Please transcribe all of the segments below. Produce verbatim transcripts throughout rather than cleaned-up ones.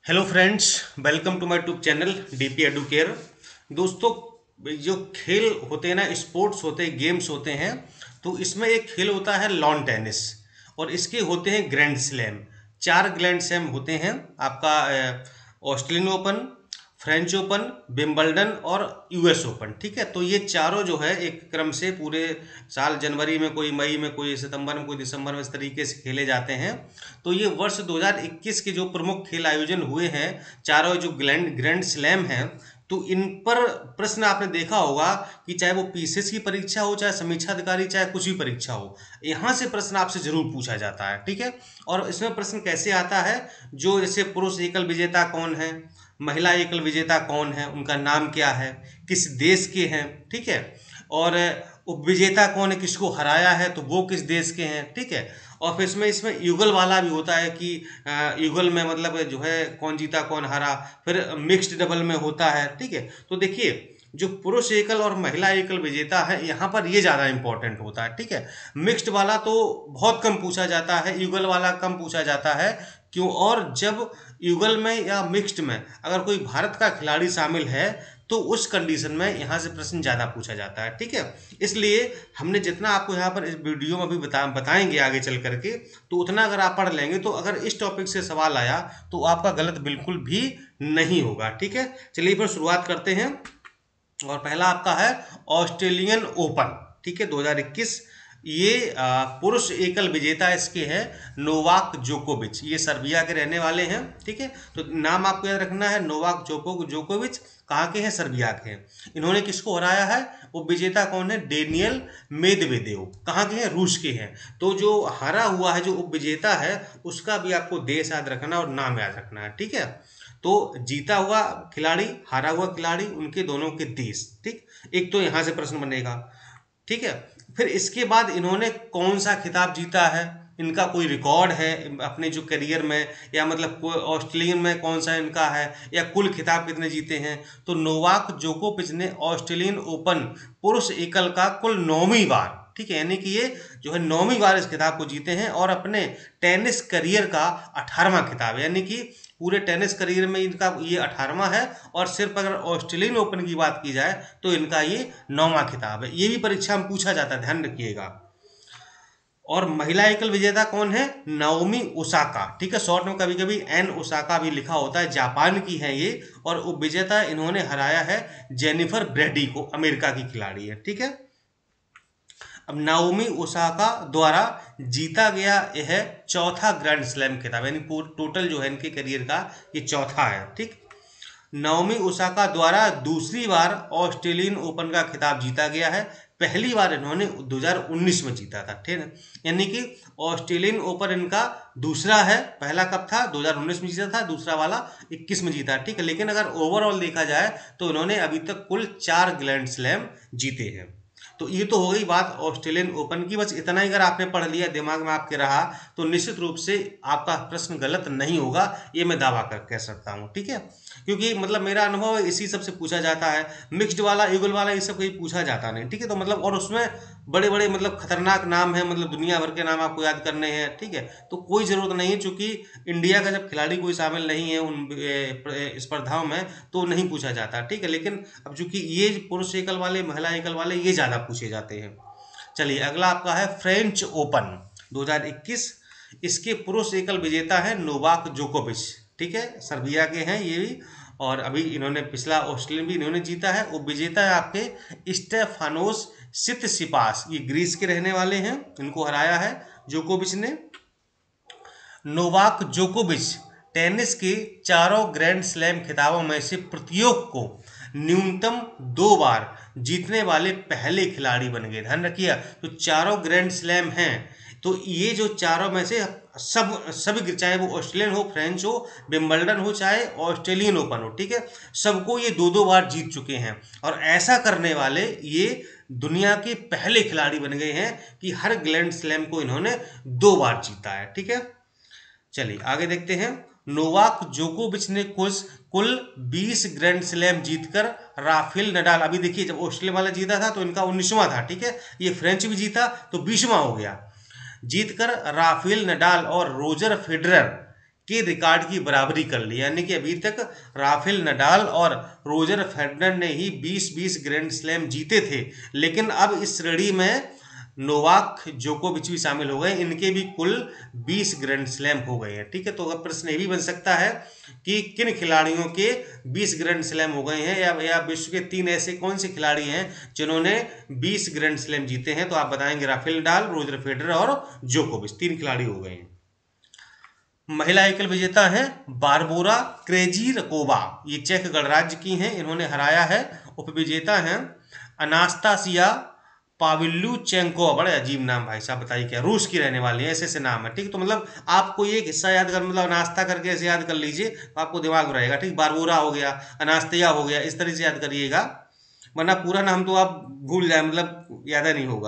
Hello friends, welcome to my YouTube channel DP Educare. दोस्तों, जो खेल होते हैं ना, स्पोर्ट्स होते हैं, गेम्स होते हैं, तो इसमें एक खेल होता है लॉन टेनिस और इसके होते हैं ग्रैंड स्लैम। चार ग्रैंड स्लैम होते हैं आपका। अ, Australian Open, French Open, Wimbledon और यूएस ओपन। ठीक है, तो ये चारों जो है एक क्रम से पूरे साल, जनवरी में कोई, मई में कोई, सितंबर में कोई, दिसंबर में, इस तरीके से खेले जाते हैं। तो ये वर्ष दो हज़ार इक्कीस के जो प्रमुख खेल आयोजन हुए हैं, चारों जो ग्रैंड ग्रैंड स्लैम हैं, तो इन पर प्रश्न आपने देखा होगा कि चाहे वो पीसीएस की परीक्षा हो, चाहे समीक्षा अधिकारी, चाहे कुछ भी परीक्षा हो, यहाँ से प्रश्न आपसे जरूर पूछा जाता है। ठीक है, और इसमें प्रश्न कैसे आता है, जो जैसे पुरुष एकल विजेता कौन है, महिला एकल विजेता कौन है, उनका नाम क्या है, किस देश के हैं। ठीक है, और उपविजेता कौन है, किसको हराया है, तो वो किस देश के हैं। ठीक है, और फिर इसमें इसमें युगल वाला भी होता है कि अ, युगल में मतलब जो है कौन जीता कौन हारा। फिर मिक्स्ड डबल में होता है। ठीक है, तो देखिए, जो पुरुष एकल और महिला एकल विजेता है, यहाँ पर ये ज़्यादा इंपॉर्टेंट होता है। ठीक है, मिक्स्ड वाला तो बहुत कम पूछा जाता है, युगल वाला कम पूछा जाता है। क्यों? और जब युगल में या मिक्स्ड में अगर कोई भारत का खिलाड़ी शामिल है, तो उस कंडीशन में यहाँ से प्रश्न ज़्यादा पूछा जाता है। ठीक है, इसलिए हमने जितना आपको यहाँ पर इस वीडियो में अभी बता बताएंगे आगे चल करके, तो उतना अगर आप पढ़ लेंगे, तो अगर इस टॉपिक से सवाल आया तो आपका गलत बिल्कुल भी नहीं होगा। ठीक है, चलिए फिर शुरुआत करते हैं। और पहला आपका है ऑस्ट्रेलियन ओपन। ठीक है, दो हज़ार इक्कीस। ये आ, पुरुष एकल विजेता इसके हैं नोवाक जोकोविच। ये सर्बिया के रहने वाले हैं। ठीक है, तो नाम आपको याद रखना है, नोवाक जोको जोकोविच कहाँ के हैं? सर्बिया के हैं। इन्होंने किसको हराया है? वो विजेता कौन है? Daniil Medvedev. कहाँ के हैं? रूस के हैं। तो जो हारा हुआ है, जो उप विजेता है, उसका भी आपको देश याद रखना और नाम याद रखना है। ठीक है, तो जीता हुआ खिलाड़ी, हारा हुआ खिलाड़ी, उनके दोनों के देश। ठीक, एक तो यहां से प्रश्न बनेगा। ठीक है, फिर इसके बाद इन्होंने कौन सा खिताब जीता है, इनका कोई रिकॉर्ड है अपने जो करियर में, या मतलब कोई ऑस्ट्रेलियन में कौन सा इनका है, या कुल खिताब कितने जीते हैं। तो नोवाक जोकोविच ने ऑस्ट्रेलियन ओपन पुरुष एकल का कुल नौवीं बार, ठीक है, यानी कि ये जो है नौवीं बार इस खिताब को जीते हैं, और अपने टेनिस करियर का अठारहवां खिताब है। यानी कि पूरे टेनिस करियर में इनका ये अठारहवां है, और सिर्फ अगर ऑस्ट्रेलियन ओपन की बात की जाए तो इनका ये नौवां खिताब है। ये भी परीक्षा में पूछा जाता है, ध्यान रखिएगा। और महिला एकल विजेता कौन है? Naomi Osaka. ठीक है, शॉर्ट में कभी कभी एन ओसाका भी लिखा होता है, जापान की है ये। और उप विजेता इन्होंने हराया है जेनिफर ब्रेडी को, अमेरिका की खिलाड़ी है। ठीक है, अब नाओमी ओसाका द्वारा जीता गया यह चौथा ग्रैंड स्लैम खिताब, यानी टोटल जो है इनके करियर का ये चौथा है। ठीक, नाओमी ओसाका द्वारा दूसरी बार ऑस्ट्रेलियन ओपन का खिताब जीता गया है। पहली बार इन्होंने दो हज़ार उन्नीस में जीता था। ठीक है, यानी कि ऑस्ट्रेलियन ओपन इनका दूसरा है। पहला कब था? दो हज़ार उन्नीस में जीता था, दूसरा वाला इक्कीस में जीता। ठीक है, लेकिन अगर ओवरऑल देखा जाए तो इन्होंने अभी तक कुल चार ग्रैंड स्लैम जीते हैं। तो ये तो हो गई बात ऑस्ट्रेलियन ओपन की। बस इतना ही अगर आपने पढ़ लिया, दिमाग में आपके रहा, तो निश्चित रूप से आपका प्रश्न गलत नहीं होगा, ये मैं दावा कर कह सकता हूँ। ठीक है, क्योंकि मतलब मेरा अनुभव है, इसी सबसे पूछा जाता है। मिक्स्ड वाला, ईगल वाला, ये सब कहीं पूछा जाता नहीं। ठीक है, तो मतलब और उसमें बड़े बड़े मतलब खतरनाक नाम है, मतलब दुनिया भर के नाम आपको याद करने हैं। ठीक है, तो कोई जरूरत नहीं है, चूंकि इंडिया का जब खिलाड़ी कोई शामिल नहीं है उन स्पर्धाओं में, तो नहीं पूछा जाता। ठीक है, लेकिन अब चूंकि ये पुरुष एकल वाले, महिला एकल वाले, ये ज़्यादा पूछे जाते हैं। चलिए, अगला आपका है फ्रेंच ओपन दो हज़ार इक्कीस। इसके पुरुष एकल विजेता है नोवाक जोकोविच। ठीक है, सर्बिया के हैं ये भी, और अभी इन्होंने पिछला ऑस्ट्रेलियन भी इन्होंने जीता है। वो विजेता है आपके स्टेफानोस सितसिपास, ये ग्रीस के रहने वाले हैं, इनको हराया है जोकोविच ने। नोवाक जोकोविच टेनिस के चारों ग्रैंड स्लैम खिताबों में से प्रत्येक को न्यूनतम दो बार जीतने वाले पहले खिलाड़ी बन गए। ध्यान रखिए, तो चारों ग्रैंड स्लैम हैं, तो ये जो चारों में से सब सभी, चाहे वो ऑस्ट्रेलियन हो, फ्रेंच हो, विंबलडन हो, चाहे ऑस्ट्रेलियन ओपन हो, ठीक है, सबको ये दो दो बार जीत चुके हैं। और ऐसा करने वाले ये दुनिया के पहले खिलाड़ी बन गए हैं कि हर ग्रैंड स्लैम को इन्होंने दो बार जीता है। ठीक है, चलिए आगे देखते हैं। नोवाक जोकोविच ने कुछ कुल बीस ग्रैंड स्लैम जीतकर राफेल नडाल, अभी देखिए जब ऑस्ट्रेलिया वाला जीता था तो इनका उन्नीसवां था। ठीक है, ये फ्रेंच भी जीता तो बीसवां हो गया, जीतकर राफेल नडाल और रोजर फेडरर के रिकॉर्ड की बराबरी कर ली। यानी कि अभी तक राफेल नडाल और रोजर फेडरर ने ही बीस बीस ग्रैंड स्लैम जीते थे, लेकिन अब इस श्रेणी में नोवाक जोकोविच भी शामिल हो गए, इनके भी कुल बीस ग्रैंड स्लैम हो गए हैं। ठीक है, तो अब प्रश्न ये भी बन सकता है कि किन खिलाड़ियों के बीस ग्रैंड स्लैम हो गए हैं, या, या विश्व के तीन ऐसे कौन से खिलाड़ी हैं जिन्होंने बीस ग्रैंड स्लैम जीते हैं। तो आप बताएंगे राफेल नडाल, रोजर फेडरर और जोकोविच, तीन खिलाड़ी हो गए हैं। महिला एकल विजेता हैं बारबोरा क्रेजिरकोवा, ये चेक गणराज्य की हैं, इन्होंने हराया है। उपविजेता हैं अनास्तासिया पाविल्युचेंको, बड़े अजीब नाम भाई साहब, बताइए क्या, रूस की रहने वाली है, ऐसे ऐसे नाम है। ठीक, तो मतलब आपको ये हिस्सा याद कर, मतलब नाश्ता करके ऐसे याद कर लीजिए तो आपको दिमाग में रहेगा। ठीक, बारबोरा हो गया, अनास्तिया हो गया, इस तरह से याद करिएगा, वरना पूरा नाम तो आप भूल जाए, मतलब याद नहीं होगा।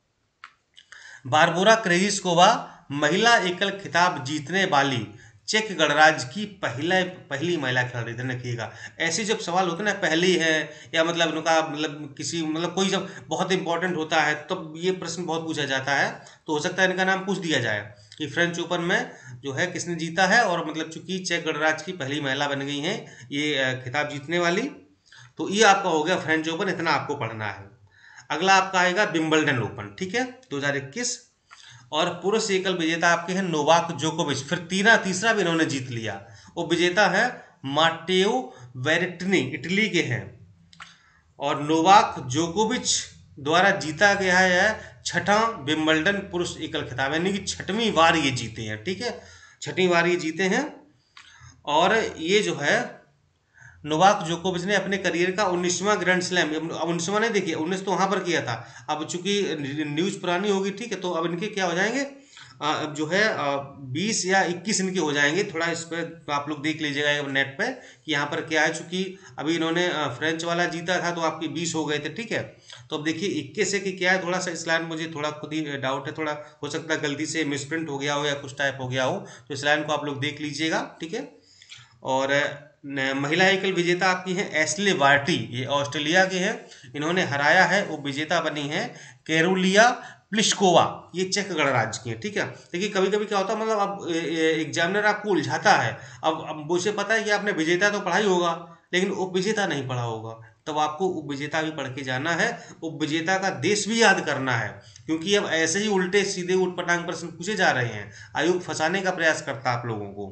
बारबोरा क्रेजिस्कोवा महिला एकल खिताब जीतने वाली चेक गणराज्य की पहला पहली महिला खिलाड़ी। ध्यान रखिएगा, ऐसे जब सवाल होते हैं ना, पहली है या मतलब उनका मतलब किसी मतलब कोई जब बहुत इंपॉर्टेंट होता है तब तो ये प्रश्न बहुत पूछा जाता है, तो हो सकता है इनका नाम पूछ दिया जाए कि फ्रेंच ओपन में जो है किसने जीता है, और मतलब चूंकि चेक गणराज्य की पहली महिला बन गई हैं ये खिताब जीतने वाली, तो ये आपका हो गया फ्रेंच ओपन, इतना आपको पढ़ना है। अगला आपका आएगा विंबलडन ओपन, ठीक है, दो हज़ार इक्कीस, और पुरुष एकल विजेता आपके हैं नोवाक जोकोविच, फिर तीना तीसरा भी इन्होंने जीत लिया। वो विजेता है माटेओ बेरेटिनी, इटली के हैं, और नोवाक जोकोविच द्वारा जीता गया है छठा विंबलडन पुरुष एकल खिताब, यानी कि छठवीं बार ये जीते हैं। ठीक है, छठी बार ये जीते हैं, और ये जो है नोवाक जोकोविच ने अपने करियर का उन्नीसवां ग्रैंड स्लैम, अब उन्नीसवां नहीं, देखिए उन्नीस तो वहां पर किया था, अब चूंकि न्यूज पुरानी होगी, ठीक है, तो अब इनके क्या हो जाएंगे, अब जो है बीस या इक्कीस इनके हो जाएंगे। थोड़ा इस पर आप लोग देख लीजिएगा नेट पे कि यहाँ पर क्या है, चूंकि अभी इन्होंने फ्रेंच वाला जीता था तो आपके बीस हो गए थे। ठीक है, तो अब देखिए इक्कीस है कि क्या है, थोड़ा सा इस लाइन मुझे थोड़ा खुद ही डाउट है, थोड़ा हो सकता है गलती से मिसप्रिंट हो गया हो या कुछ टाइप हो गया हो, तो इस लाइन को आप लोग देख लीजिएगा। ठीक है, और महिला एकल विजेता आपकी हैं एस्ले वार्टी, ये ऑस्ट्रेलिया के हैं, इन्होंने हराया है, वो विजेता बनी है कैरोलिया प्लिस्कोवा, ये चेक गणराज्य की है। ठीक है, देखिए कभी कभी क्या होता है, मतलब अब एग्जामिनर आपको उलझाता है, अब अब मुझे पता है कि आपने विजेता तो पढ़ा ही होगा लेकिन उप विजेता नहीं पढ़ा होगा, तब आपको उप विजेता भी पढ़ के जाना है, उप विजेता का देश भी याद करना है, क्योंकि अब ऐसे ही उल्टे सीधे उठपटांग प्रश्न पूछे जा रहे हैं, आयोग फंसाने का प्रयास करता है आप लोगों को।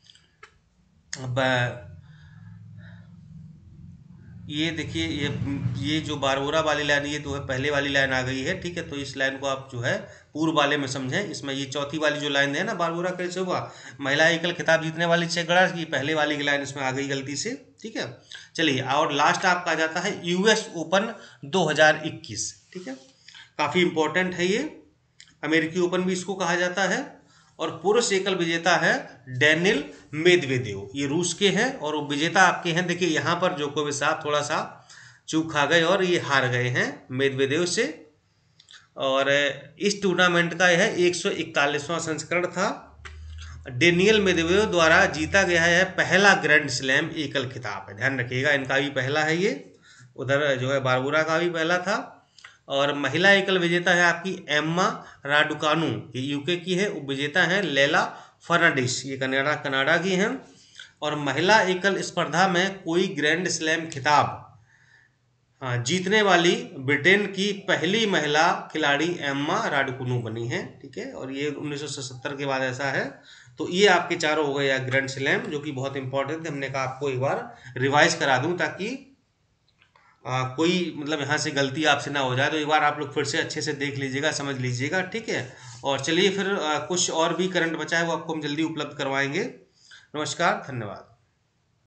अब ये देखिए, ये ये जो बारबोरा वाली लाइन, ये तो है पहले वाली लाइन आ गई है। ठीक है, तो इस लाइन को आप जो है पूर्व वाले में समझें, इसमें ये चौथी वाली जो लाइन है ना, बारबोरा कैसे हुआ महिला एकल खिताब जीतने वाली चेक गणराज्य की, पहले वाली की लाइन इसमें आ गई गलती से। ठीक है, चलिए, और लास्ट आपका आ जाता है यूएस ओपन दो हज़ार इक्कीस। ठीक है, काफ़ी इंपॉर्टेंट है ये, अमेरिकी ओपन भी इसको कहा जाता है, और पुरुष एकल विजेता है डेनिल मेदवेदेव, ये रूस के हैं, और वो विजेता आपके हैं, देखिए यहाँ पर जोकोविच साहब थोड़ा सा चूक खा गए और ये हार गए हैं मेदवेदेव से, और इस टूर्नामेंट का यह एक सौ इकतालीसवां संस्करण था। डेनियल मेदवेदेव द्वारा जीता गया है पहला ग्रैंड स्लैम एकल खिताब है, ध्यान रखिएगा, इनका भी पहला है ये, उधर जो है बारबोरा का भी पहला था। और महिला एकल विजेता है आपकी एम्मा राडुकानू, ये यूके की है, उप विजेता है लेला फर्नांडिस, ये कनाडा कनाडा की हैं। और महिला एकल स्पर्धा में कोई ग्रैंड स्लैम खिताब हाँ जीतने वाली ब्रिटेन की पहली महिला खिलाड़ी एम्मा राडुकानू बनी है। ठीक है, और ये उन्नीस सौ सत्तर के बाद ऐसा है। तो ये आपके चारों हो गए ग्रैंड स्लैम, जो कि बहुत इंपॉर्टेंट थे, हमने कहा आपको एक बार रिवाइज करा दूं ताकि आ, कोई मतलब यहाँ से गलती आपसे ना हो जाए, तो एक बार आप लोग फिर से अच्छे से देख लीजिएगा, समझ लीजिएगा। ठीक है, और चलिए फिर आ, कुछ और भी करंट बचा है वो आपको हम जल्दी उपलब्ध करवाएंगे। नमस्कार, धन्यवाद।